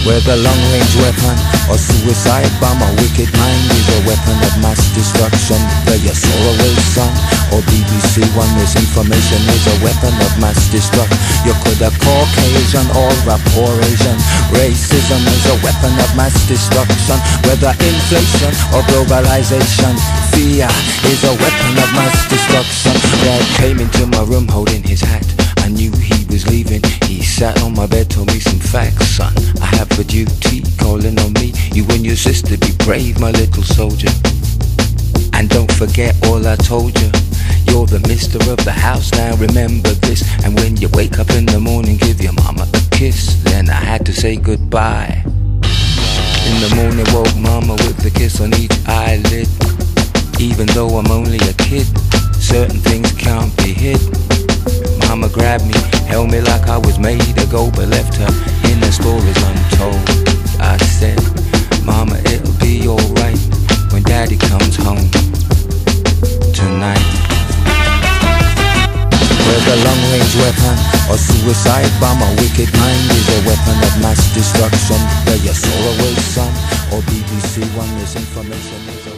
Whether long-range weapon or suicide bomb, a wicked mind is a weapon of mass destruction. Whether your Solarway son or BBC One, misinformation is a weapon of mass destruction. You could have Caucasian or a poor Asian. Racism is a weapon of mass destruction. Whether inflation or globalization, fear is a weapon of mass destruction. Dad came into my room holding his hat. I knew he was leaving. He sat on my bed, told me some facts, son. I have a duty calling on me. You and your sister, be brave, my little soldier. And don't forget all I told you. You're the mister of the house, now remember this. And when you wake up in the morning, give your mama a kiss. Then I had to say goodbye. In the morning, woke mama with a kiss on each eyelid. Even though I'm only a kid, certain things can't be hid. Mama grabbed me, held me like I was made to go, but left her in the stories untold. I said, Mama, it'll be alright when Daddy comes home tonight. Whether long-range weapon or suicide bomb, a wicked mind is a weapon of mass destruction. Whether your Solarway son or BBC One, misinformation is a